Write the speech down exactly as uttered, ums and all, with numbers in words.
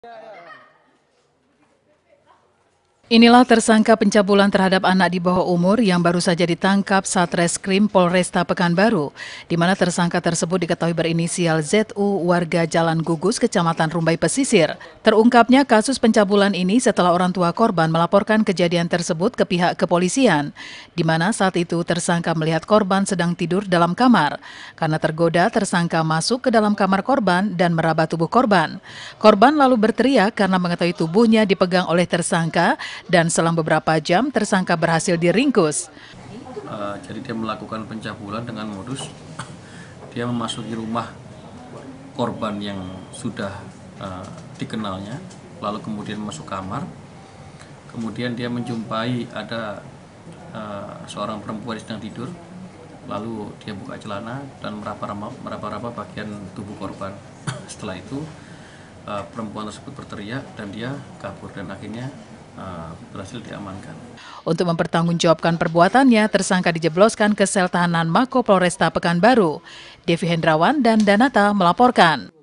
Inilah tersangka pencabulan terhadap anak di bawah umur yang baru saja ditangkap Satreskrim Polresta Pekanbaru, di mana tersangka tersebut diketahui berinisial Z U warga Jalan Gugus, Kecamatan Rumbai Pesisir. Terungkapnya kasus pencabulan ini setelah orang tua korban melaporkan kejadian tersebut ke pihak kepolisian, di mana saat itu tersangka melihat korban sedang tidur dalam kamar. Karena tergoda, tersangka masuk ke dalam kamar korban dan meraba tubuh korban. Korban lalu berteriak karena mengetahui tubuhnya dipegang oleh tersangka, dan selang beberapa jam tersangka berhasil diringkus. Uh, jadi dia melakukan pencabulan dengan modus dia memasuki rumah korban yang sudah uh, dikenalnya, lalu kemudian masuk kamar, kemudian dia menjumpai ada uh, seorang perempuan yang sedang tidur, lalu dia buka celana dan meraba-raba bagian tubuh korban. Setelah itu uh, perempuan tersebut berteriak dan dia kabur dan akhirnya Uh, berhasil diamankan. Untuk mempertanggungjawabkan perbuatannya, tersangka dijebloskan ke sel tahanan Mako Polresta Pekanbaru. Devi Hendrawan dan Danata melaporkan.